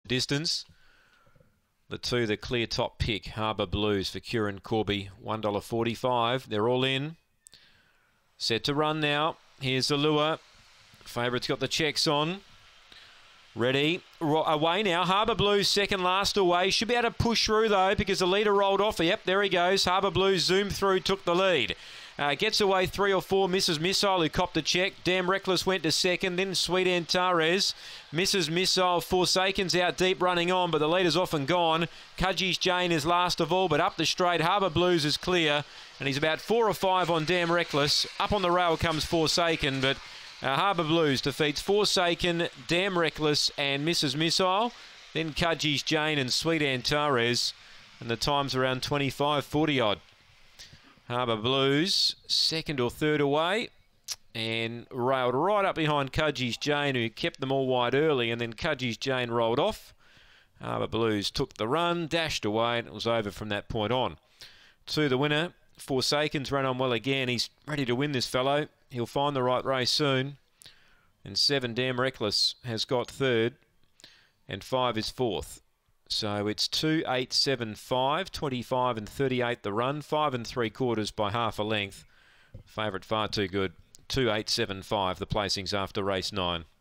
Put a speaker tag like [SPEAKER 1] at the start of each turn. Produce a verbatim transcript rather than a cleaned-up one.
[SPEAKER 1] distance. The two, the clear top pick, Harbour Blues for Kieran Corby, one dollar forty-five. They're all in. Set to run now. Here's the lure. Favourite's got the checks on. Ready. Away now. Harbour Blues second last away. Should be able to push through though because the leader rolled off. Yep, there he goes. Harbour Blues zoomed through, took the lead. Uh, gets away three or four. Missus Missile who copped the check. Damn Reckless went to second. Then Sweet Antares. Missus Missile. Forsaken's out deep running on, but the leader's off and gone. Kudgies Jane is last of all, but up the straight. Harbour Blues is clear, and he's about four or five on Damn Reckless. Up on the rail comes Forsaken, but uh, Harbour Blues defeats Forsaken, Damn Reckless, and Missus Missile. Then Kudgies Jane and Sweet Antares, and the time's around twenty-five forty odd. Harbour Blues, second or third away, and railed right up behind Kudgies Jane, who kept them all wide early, and then Kudgies Jane rolled off. Harbour Blues took the run, dashed away, and it was over from that point on. To the winner, Forsaken's run on well again. He's ready to win, this fellow. He'll find the right race soon. And seven, Damn Reckless, has got third, and five is fourth. So it's two, eight, seven, five, twenty-five and thirty-eight the run, five and three quarters by half a length. Favourite far too good. two, eight, seven, five the placings after race nine.